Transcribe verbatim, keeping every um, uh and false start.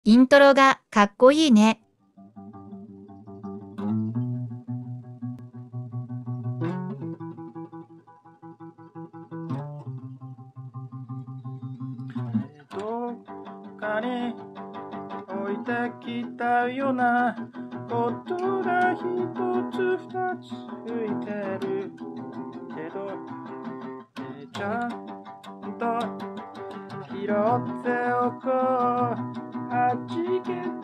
イントロがかっこいいね。 どっかに置いてきたようなことが一つ二つ浮いてるけど、えちゃんと拾っておこう。はじけ